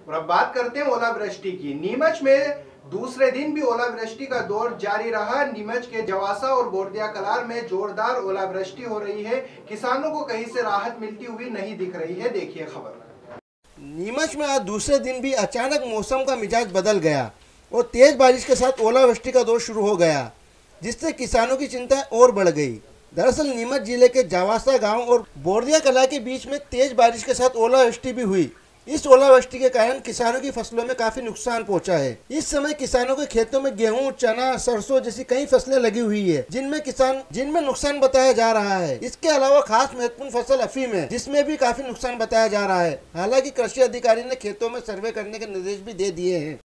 और अब बात करते हैं ओलावृष्टि की। नीमच में दूसरे दिन भी ओलावृष्टि का दौर जारी रहा। नीमच के जवासा और बोरदिया कलार में जोरदार ओलावृष्टि हो रही है। किसानों को कहीं से राहत मिलती हुई नहीं दिख रही है। देखिए खबर। नीमच में आज दूसरे दिन भी अचानक मौसम का मिजाज बदल गया और तेज बारिश के साथ ओलावृष्टि का दौर शुरू हो गया, जिससे किसानों की चिंता और बढ़ गई। दरअसल नीमच जिले के जावासा गांव और बोरदिया कला के बीच में तेज बारिश के साथ ओलावृष्टि भी हुई। इस ओलावृष्टि के कारण किसानों की फसलों में काफी नुकसान पहुंचा है। इस समय किसानों के खेतों में गेहूं, चना, सरसों जैसी कई फसलें लगी हुई है, जिनमें नुकसान बताया जा रहा है। इसके अलावा खास महत्वपूर्ण फसल अफीम है, जिसमें भी काफी नुकसान बताया जा रहा है। हालांकि कृषि अधिकारी ने खेतों में सर्वे करने के निर्देश भी दे दिए हैं।